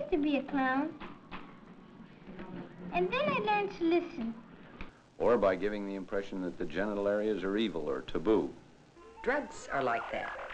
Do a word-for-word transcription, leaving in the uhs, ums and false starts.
to be a clown. And then I learned to listen. Or by giving the impression that the genital areas are evil or taboo. Drugs are like that.